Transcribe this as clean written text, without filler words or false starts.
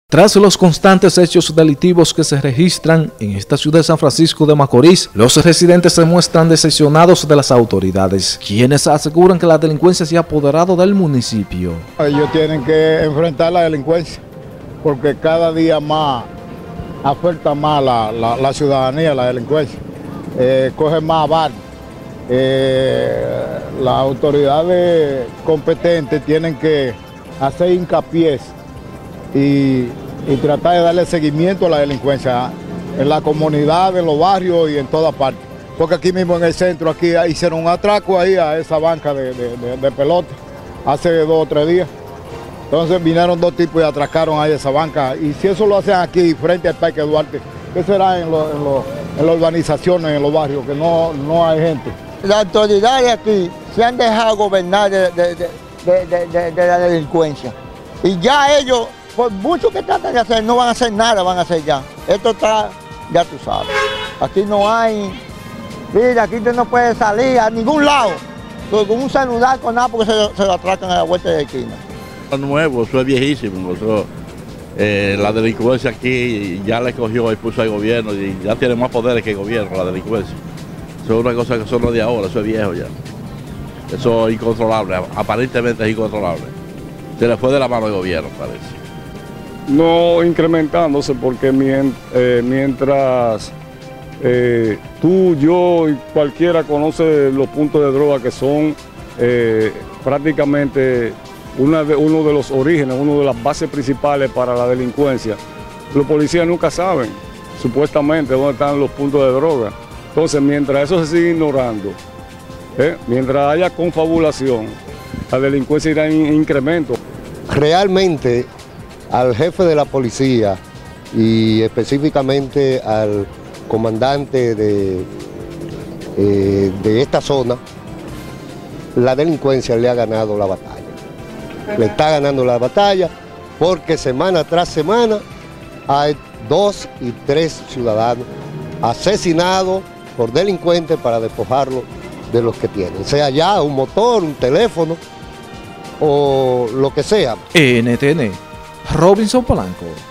Tras los constantes hechos delictivos que se registran en esta ciudad de San Francisco de Macorís, los residentes se muestran decepcionados de las autoridades, quienes aseguran que la delincuencia se ha apoderado del municipio. Ellos tienen que enfrentar la delincuencia, porque cada día más afecta más la ciudadanía, la delincuencia, coge más bar. Las autoridades competentes tienen que hacer hincapié y tratar de darle seguimiento a la delincuencia en la comunidad, en los barrios y en todas partes. Porque aquí mismo en el centro, aquí hicieron un atraco ahí a esa banca de pelota hace 2 o 3 días. Entonces vinieron 2 tipos y atracaron ahí esa banca. Y si eso lo hacen aquí frente al Parque Duarte, ¿qué será en las urbanizaciones, en los barrios, que no hay gente? Las autoridades aquí se han dejado gobernar de la delincuencia. Y ya ellos, por mucho que traten de hacer, no van a hacer nada, van a hacer ya. Esto está, ya tú sabes. Aquí no hay, mira, aquí usted no puede salir a ningún lado con un celular, con nada, porque se lo atracan a la vuelta de la esquina. Es nuevo, eso es viejísimo. Eso, la delincuencia aquí ya le cogió y puso al gobierno y ya tiene más poderes que el gobierno, la delincuencia. Eso es una cosa que son de ahora, eso es viejo ya. Eso es incontrolable, aparentemente es incontrolable. Se le fue de la mano al gobierno, parece. No incrementándose, porque mientras tú, yo y cualquiera conoce los puntos de droga que son prácticamente uno de los orígenes, una de las bases principales para la delincuencia, los policías nunca saben, supuestamente, dónde están los puntos de droga. Entonces, mientras eso se sigue ignorando, mientras haya confabulación, la delincuencia irá en incremento. Realmente al jefe de la policía y específicamente al comandante de esta zona, la delincuencia le ha ganado la batalla. Le está ganando la batalla porque semana tras semana hay 2 y 3 ciudadanos asesinados por delincuentes para despojarlos de los que tienen, sea ya un motor, un teléfono o lo que sea. NTN, Robinson Polanco.